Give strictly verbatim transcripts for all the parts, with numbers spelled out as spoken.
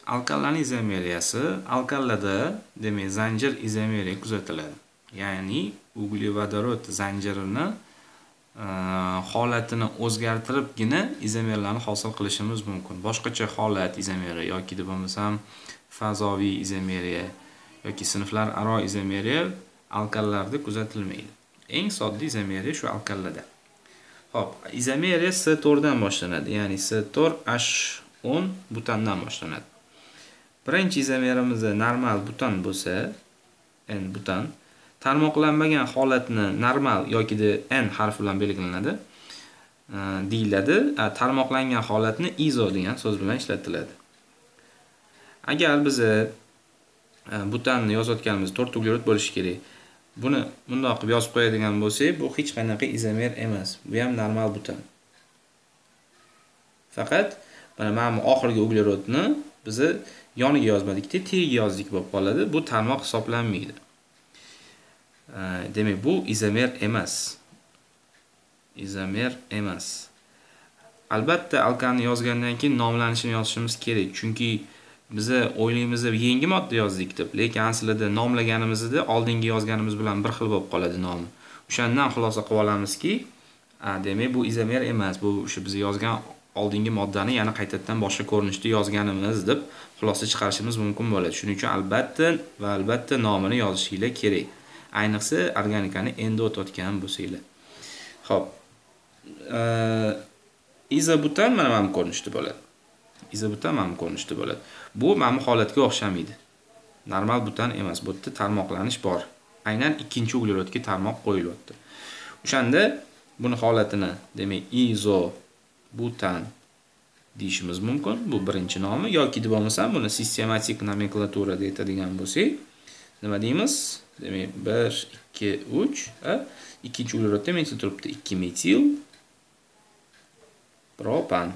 alkallarning izomeriyasi alkallada, demak, zanjir izomeriya kuzatiladi. Ya'ni uglevodorod zanjirini holatini o'zgartiribgina izomerlarni hosil qilishimiz mumkin. Boshqacha holat izomeriya yoki deb bo'lmasam fazoviy izomeriya yoki sinflar aro izomeriya alkallarda kuzatilmaydi. Eng sodda izomeriya shu alkallada. Xo'p, izomeriya C to'rt dan boshlanadi, ya'ni C to'rt H o'n butandan boshlanadi. Birinchi izomerimiz normal butan bo'lsa, N butan tarmoqlanmagan holatni normal yoki de N harfi bilan belgilanadi, deyiladi. Tarmoqlangan holatni izo degan so'z bilan ishlatiladi. Agar biz butanni yozayotganimiz to'rt uglerod bo'lishi kerak. Buni bundoq qilib yozib qo'yadigan bo'lsak, bu hech qanaqa izomer emas. Bu ham normal butan. Faqat mana bu oxirgi uglerodni biz yoniga yozmadik-da, tagiga yozdik bo'lib qoladi. Bu tarmoq hisoblanmaydi. Demak, bu izomer emas. Izomer emas. Albatta, alkalni yozgandan keyin nomlanishini yozishimiz kerak, chunki biz o'ylaymiz yangi modda yozdik deb, lekin aslida nomlaganimizda oldingi yozganimiz bilan bir xil bo'lib qoladi nomi. O'shandan xulosa qilib olamizki, demak, bu izomer emas. Bu o'sha biz yozgan oldingi moddani yana qaytadan boshqa ko'rinishda yozganimiz deb xulosa chiqarishimiz mumkin bo'ladi. Shuning uchun albatta va albatta nomini yozishinglar kerak. Ayniqsa organikani endi o'tayotgan bo'lsanglar. Xo'p. Izobutan mana bu ko'rinishda bo'ladi. Izobutan mana bu ko'rinishda bo'ladi. Bu mana bu holatga o'xshamaydi. Normal butan emas, bu yerda tarmoqlanish bor. Aynan ikkinchi uglerodga tarmoq qo'yilyapti. O'shanda buni holatini, demak, izobutan deyishimiz mumkin. Bu birinchi nomi yoki deb bo'lmasam buni sistematik nomenklatura deb aytadigan bo'lsak, nima deymiz? Demak, bir, ikki, uch, ikkinchi uglerodda men turibdi ikki metil propan.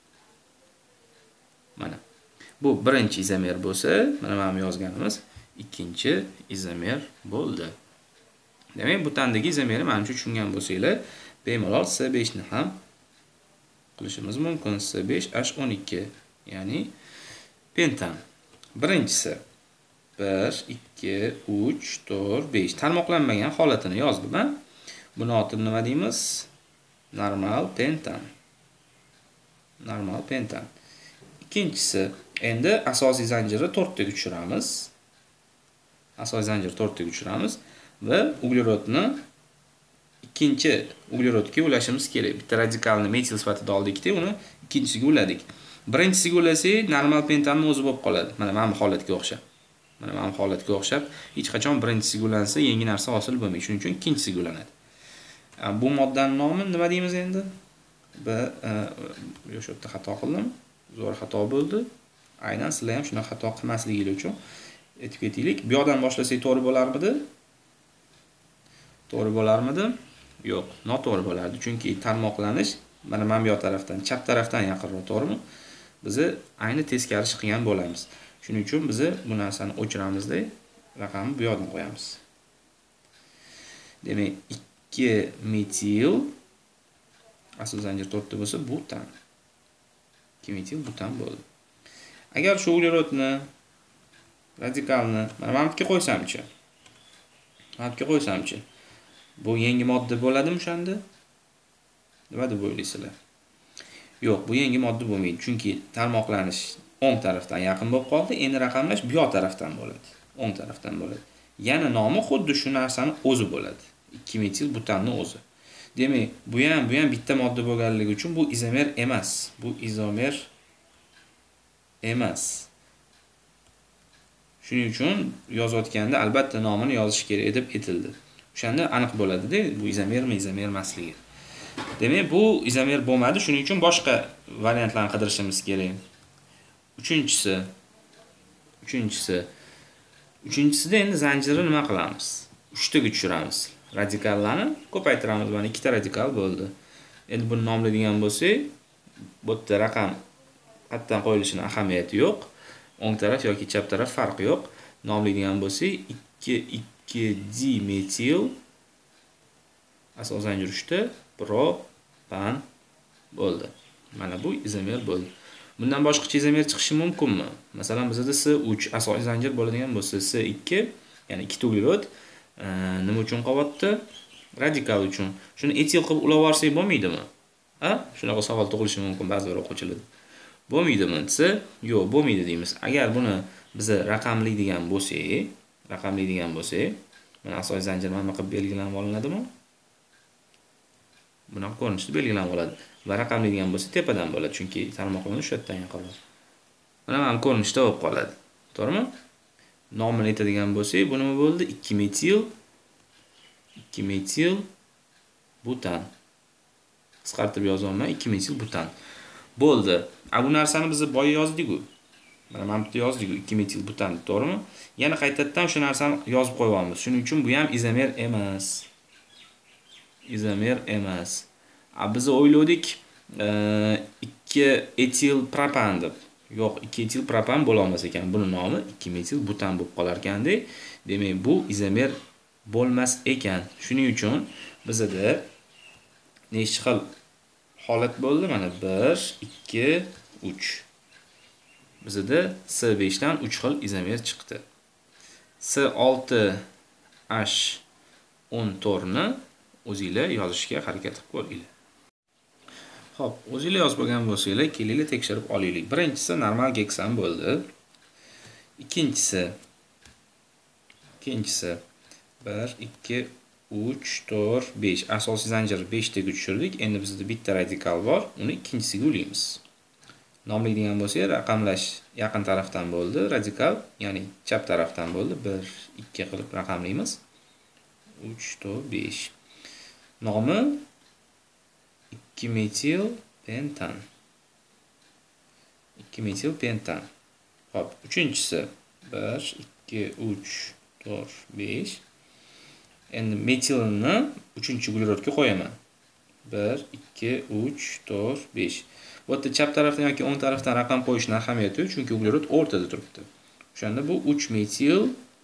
Mana. Bu birinchi izomer bo'lsa, mana mana yozganimiz ikkinchi izomer bo'ldi. Demak, butandagi izomeri menimcha tushungan bo'lsanglar, bemalol C besh ni ham qilishimiz mumkin. C besh H o'n ikki, ya'ni pentan. Birinchisi bir, ikki, uch, to'rt, besh tarmoqlanmagan holatini yozdim, ha? Buni otini nima deymiz? Normal pentan. Normal pentan. Ikkinchisi, endi asosiy zanjirni to'rt taga tushiramiz. Asosiy zanjir to'rt taga tushiramiz va uglerodni ikkinchi uglerodga ulashimiz kerak. Bitta radikalni metil sifatida oldik-da, uni ikkinchisiga uladik. Birinchisiga ulasak, normal pentanning o'zi bo'lib qoladi. Mana mana bu holatga o'xshab. Mana mana bu holatga o'xshab, hech qachon birinchisiga ulansa yangi narsa hosil bo'lmaydi. Shuning uchun ikkinchisiga ulanadi. Bu moddaning nomi nima deymiz endi? Bu o'sha yerda xato qildim. Zo'r xato bo'ldi. Aynan sizlar ham shuna xato qilmasligingiz uchun aytib ketaylik. Bu yoqdan boshlasak to'g'ri bo'larmidi? To'g'ri bo'larmidi? Yo'q, noto'g'ri bo'lardi. Chunki tarmoqlanish mana mana bu yoq tarafdan, chap tarafdan yaqinroq, to'g'rimi? Biz ayni teskari qilgan bo'lamiz. Shuning uchun biz bu narsani o'chiramizda, raqamni bu yoqdan qo'yamiz. Demak, ikki metil asl zanjir to'rt ta bo'lsa, butan. ikki metil butan bo'ldi. Agar shu uglerodni radikalni mana mana bu qo'ysamchi, mana bu qo'ysamchi, bu yangi modda bo'ladimi o'shanda? Nima deb o'ylaysizlar? Yo'q, bu yangi modda bo'lmaydi, chunki tarmoqlanish o'ng tarafdan yaqin bo'lib qoldi. Endi raqamlash bu yoq tarafdan bo'ladi, o'ng tarafdan bo'ladi. Yana nomi xuddi shu narsani o'zi bo'ladi. ikki metil butanning o'zi. Demak, bu ham bu ham bitta modda bo'lganligi uchun bu izomer emas. Bu izomer emas. Shuning uchun yozayotganda albatta nomini yozish kerak deb aytildi. O'shanda aniq bo'ladi-da, bu izomermi, izomer emasligi. Demak, bu izomer bo'lmadi, shuning uchun boshqa variantlarni qidirishimiz kerak. Uchinchisi. Uchinchisi. Uchinchisida endi zanjirni nima qilamiz? uch taga tushiramiz. Radikallarni ko'paytiramiz. Mana ikkita radikal bo'ldi. Endi buni nomlaydigan bo'lsak, bu yerda raqam qayerdan qo'yilishining ahamiyati yo'q. O'ng taraf yoki chap taraf farqi yo'q. Nomlaydigan bo'lsak, ikki ikki dimetil asosiy zanjir uchta propan bo'ldi. Mana bu izomer bo'ldi. Bundan boshqacha izomer chiqishi mumkinmi? Masalan, bizda S uch asosiy zanjir bo'ladigan bo'lsa, S ikki, ya'ni ikkita uglerod nima uchun qolyapti? Radikal uchun. Shuni etil qilib ulab olsak bo'lmaydimi? Ha? Shunaqa savol tug'ilishi mumkin ba'zi bir o'quvchilarda. Bo'lmaydimi desa, yo'q, bo'lmaydi deymiz. Agar buni biz raqamli degan bo'lsak, raqamli degan bo'lsak, mana asosiy zanjir mana qilib belgilanib olinadimi? Bunaqa ko'rinishda belgilanib oladi. Va raqamli degan bo'lsa tepadan bo'ladi, chunki tarmoqlarni shu yerdan qoladi. Mana mana ko'rinishda bo'lib qoladi. To'g'rimi? Nomini aytadigan bo'lsak, bu nima bo'ldi? ikki metil ikki metil butan. Qisqartirib yozaman, ikki metil butan. Bo'ldi. A bu narsani biz boya yozdik-ku. Mana mana bu yerda yozdik-ku, ikki metil butan, to'g'rimi? Yana qaytadan shu narsani yozib qo'yamiz. Shuning uchun bu ham izomer emas. Izomer emas. A biz o'yladik ikki etil propan deb. Yo'q, ikki etil propan bo'la olmas ekan. Buni nomi ikki metil butan bo'lib qolar ekanda. Demak, bu izomer bo'lmas ekan. Shuning uchun bizda nechta xil holat bo'ldi? Mana bir, ikki, uch. Bizda S besh dan uch xil izomer chiqdi. S olti H o'n to'rt ni o'zingizlar yozishga harakat qilib ko'ringlar. Xo'p, o'zingizlar yozib olgan bo'lsanglar, kelinglar tekshirib olaylik. Birinchisi normal geksan bo'ldi. Ikkinchisi ikkinchisi bir, ikki, uch, to'rt, besh. Asosiy zanjir besh taga tushirdik. Endi bizda bitta radikal bor. Uni ikkinchisiga ulaymiz. Nomlaydigan bo'lsa, raqamlash yaqin tarafdan bo'ldi. Radikal, ya'ni chap tarafdan bo'ldi. bir, ikki qilib raqamlaymiz. uch, to'rt, besh. Nomi ikki metil pentan. ikki metil pentan. Xo'p, uchinchisi bir, ikki, uch, to'rt, besh. Endi metilni uchinchi uglerodga qo'yaman. bir, ikki, uch, to'rt, besh. Bu yerda chap tarafdan yoki o'ng tarafdan raqam qo'yishning ahamiyati yo'q, chunki uglerod o'rtada turibdi. O'shanda bu uch metil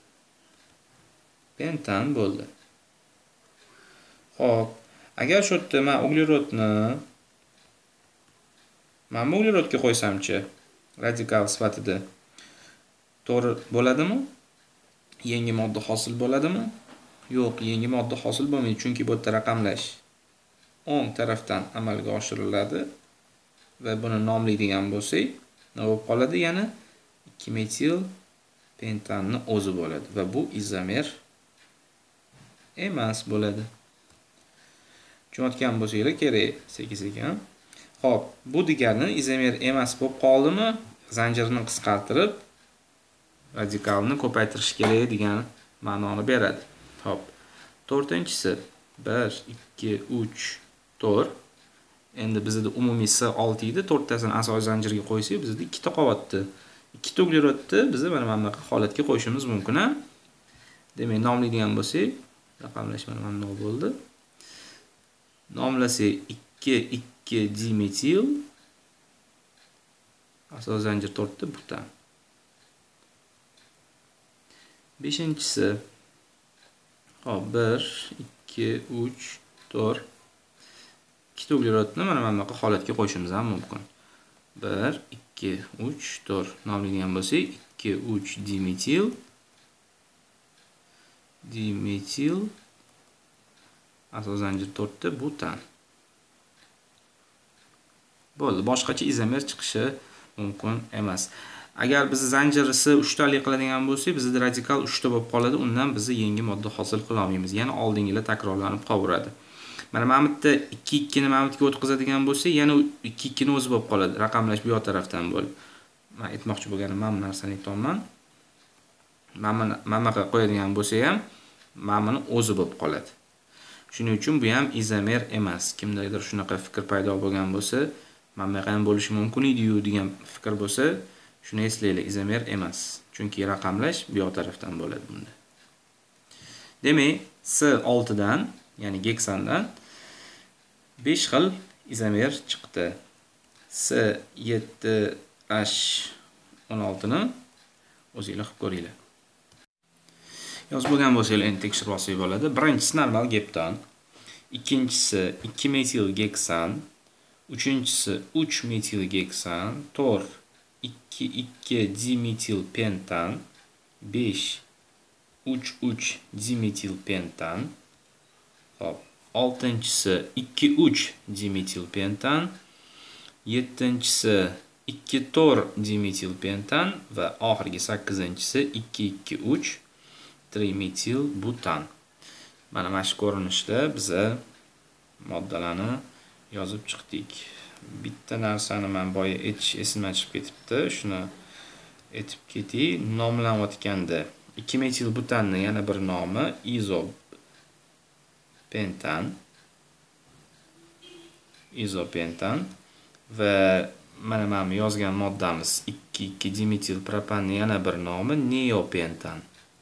pentan bo'ldi. Xo'p, agar shu yerda men uglerodni mana bu uglerodga qo'ysam-chi, radikal sifatida to'g'ri bo'ladimi? Yangi modda hosil bo'ladimi? Yo'q, yangi modda hosil bo'lmaydi, chunki bu yerda raqamlash o'ng tarafdan amalga oshiriladi va buni nomlaydigan bo'lsak, nima bo'lib qoladi? Yana ikki metil pentanni o'zi bo'ladi va bu izomer emas bo'ladi. Tushunayotgan bo'lsanglar kerak, sekin-sekin. Xo'p, bu degani izomer emas bo'lib qoldimi? Zanjirni qisqartirib radikalni ko'paytirish kerak degan ma'noni beradi. Xo'p. to'rtinchisi bir, ikki, uch, to'rt. Endi bizda umumiy S olti edi, to'rttasini asosiy zanjirga qo'ysak, bizda ikkita qolibdi. Ikkita uglerodni biz mana bunaqa holatga qo'yishimiz mumkin, ha? Demak, nomlaydigan bo'lsak, raqamlash mana bunday bo'ldi. Nomlasak ikki, ikki dimetil asosiy zanjir to'rtta butan. beshinchisi hop bir, ikki, uch, to'rt. Ikkita uglerodni mana bunaqa holatga qo'yishimiz ham mumkin. bir, ikki, uch, to'rt. Nomlaydigan bo'lsak, ikki, uch dimetil dimetil asosiy zanjir to'rtta butan. Bo'ldi, boshqacha izomer chiqishi mumkin emas. Agar biz zanjirisi uchtalik qiladigan bo'lsak, bizda radikal uchta bo'lib qoladi. Undan biz yangi modda hosil qila olmaymiz. Yana oldingilar takrorlanib qolaveradi. Mana mana bu yerda ikki ikki ni mana bu yerga o'tkazadigan bo'lsak, yana ikki ikki ni o'zi bo'lib qoladi. Raqamlash bu yoq tarafdan bo'lib. Men aytmoqchi bo'lganim mana bu narsani aytayapman. Mana mana bunaqa qo'yadigan bo'lsa ham, mana buni o'zi bo'lib qoladi. Shuning uchun bu ham izomer emas. Kimdadir shunaqa fikr paydo bo'lgan bo'lsa, mana bunaqa ham bo'lishi mumkin edi-yu degan fikr bo'lsa, shuni eslaylik, izomer emas. Chunki raqamlash bu yoq tarafdan bo'ladi bunda. Demak, S olti dan, ya'ni geksandan besh xil izomer chiqdi. S yetti H o'n olti ni o'zingizlar qilib ko'ringlar. Yozib bo'lgan bo'lsanglar endi tekshirib olsak bo'ladi. Birinchisi normal geptan, ikkinchisi ikki metil geksan, Uchinchisi uch metil geksan, to'rt ikki ikki dimetil pentan, besh uch uch dimetil pentan. Hop, oltinchisi ikki uch dimetil pentan, yettinchisi ikki to'rt dimetil pentan va oxirgi sakkizinchisi ikki ikki uch trimetil butan. Mana mana shu ko'rinishda biza moddalarni yozib chiqdik. Bitta narsani men boya aytish esimdan chiqib ketibdi. Shuni aytib ketay. Nomlanayotganda ikki metil butanning yana bir nomi izopentan. Izopentan va mana mana yozgan moddamiz ikki ikki dimetil propanning yana bir nomi neopentan.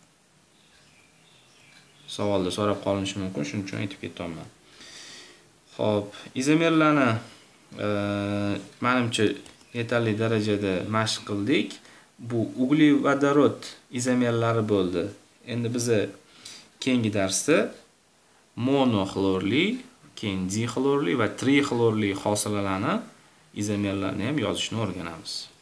Savolda so'rab qolinishi mumkin, shuning uchun aytib ketaman. Xo'p, izomerlarni menimcha yetarli darajada mashq qildik. Bu uglevodorod izomerlari bo'ldi. Endi biza keyingi darsda monoxlorli, keyin dixlorli va trixlorli hosilalarni izomerlarni ham yozishni o'rganamiz.